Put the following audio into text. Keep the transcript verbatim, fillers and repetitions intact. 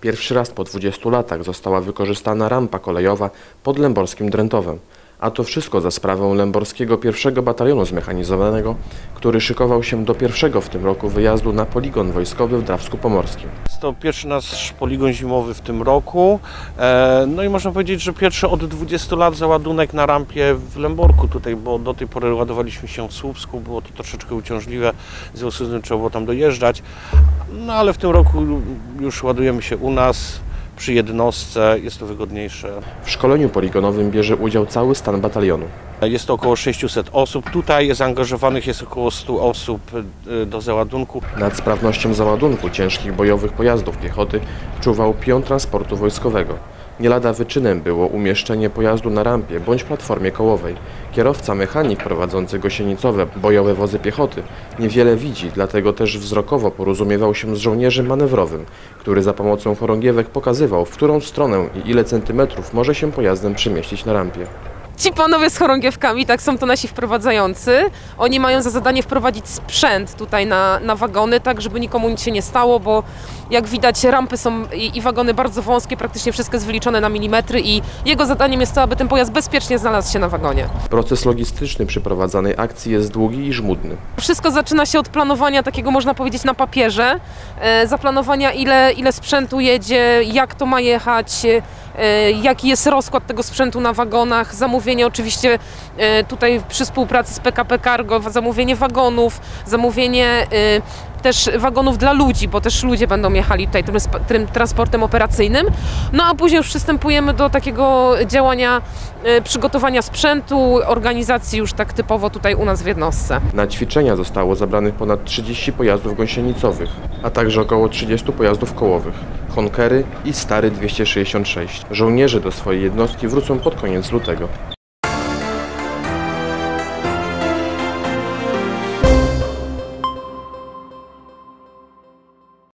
Pierwszy raz po dwudziestu latach została wykorzystana rampa kolejowa pod lęborskim Drętowem. A to wszystko za sprawą Lęborskiego pierwszego Batalionu Zmechanizowanego, który szykował się do pierwszego w tym roku wyjazdu na poligon wojskowy w Drawsku Pomorskim. Jest to pierwszy nasz poligon zimowy w tym roku. No i można powiedzieć, że pierwszy od dwudziestu lat załadunek na rampie w Lęborku tutaj, bo do tej pory ładowaliśmy się w Słupsku, było to troszeczkę uciążliwe, w związku z tym trzeba było tam dojeżdżać. No ale w tym roku już ładujemy się u nas. Przy jednostce jest to wygodniejsze. W szkoleniu poligonowym bierze udział cały stan batalionu. Jest to około sześciuset osób. Tutaj zaangażowanych jest około stu osób do załadunku. Nad sprawnością załadunku ciężkich bojowych pojazdów piechoty czuwał pion transportu wojskowego. Nie lada wyczynem było umieszczenie pojazdu na rampie bądź platformie kołowej. Kierowca mechanik prowadzący gąsienicowe bojowe wozy piechoty niewiele widzi, dlatego też wzrokowo porozumiewał się z żołnierzem manewrowym, który za pomocą chorągiewek pokazywał, w którą stronę i ile centymetrów może się pojazdem przemieścić na rampie. Ci panowie z chorągiewkami, tak, są to nasi wprowadzający. Oni mają za zadanie wprowadzić sprzęt tutaj na, na wagony, tak żeby nikomu nic się nie stało, bo jak widać rampy są i, i wagony bardzo wąskie, praktycznie wszystko jest wyliczone na milimetry i jego zadaniem jest to, aby ten pojazd bezpiecznie znalazł się na wagonie. Proces logistyczny przeprowadzanej akcji jest długi i żmudny. Wszystko zaczyna się od planowania takiego, można powiedzieć, na papierze, e, zaplanowania ile, ile sprzętu jedzie, jak to ma jechać, e, jaki jest rozkład tego sprzętu na wagonach, zamówienie oczywiście e, tutaj przy współpracy z P K P Cargo, zamówienie wagonów, zamówienie e, też wagonów dla ludzi, bo też ludzie będą jechali tutaj tym, tym transportem operacyjnym. No a później już przystępujemy do takiego działania e, przygotowania sprzętu, organizacji już tak typowo tutaj u nas w jednostce. Na ćwiczenia zostało zabranych ponad trzydzieści pojazdów gąsienicowych, a także około trzydziestu pojazdów kołowych, Honkery i Stary dwieście sześćdziesiąt sześć. Żołnierze do swojej jednostki wrócą pod koniec lutego.